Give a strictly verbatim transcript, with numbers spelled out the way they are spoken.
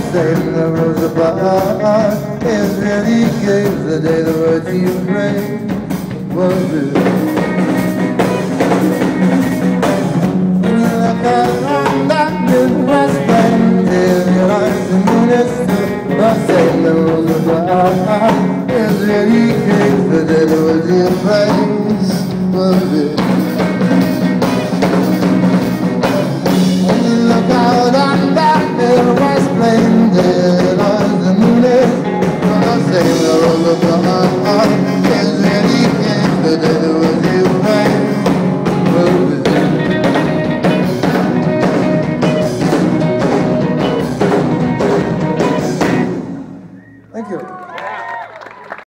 saving the rose apart is really gave the day the words you pray was real. Like a that Midwest plain, till your eyes the moon is still, but saving the rose apart is really gave the day the words you pray was real.